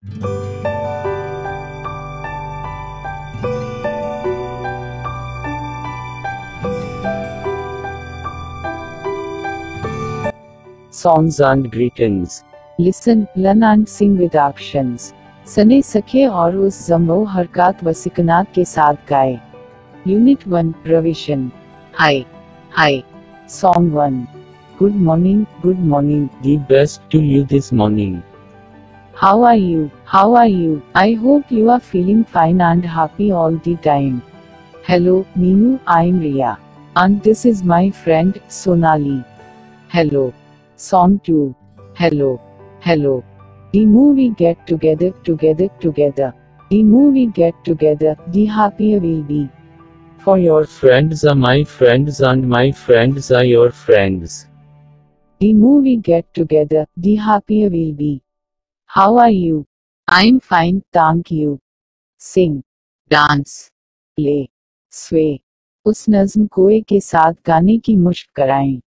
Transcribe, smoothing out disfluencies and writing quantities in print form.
Songs and greetings. Listen, learn and sing with actions. सने सखे और उस जमो हरकत व सिकनात के साथ गाए. Unit 1 Revision. Hi. Hi. Song 1. Good morning, good morning. The best to you this morning. How are you? How are you? I hope you are feeling fine and happy all the time. Hello, Meenu, I'm Ria. And this is my friend, Sonali. Hello. Song 2. Hello. Hello. The more we get together. The more we get together, the happier we'll be. For your friends are my friends and my friends are your friends. The more we get together, the happier we'll be. How are you? I'm fine, thank you. Sing. Dance. Play. Sway. उस नज़्म को एक के साथ गाने की मुश्क कराएं.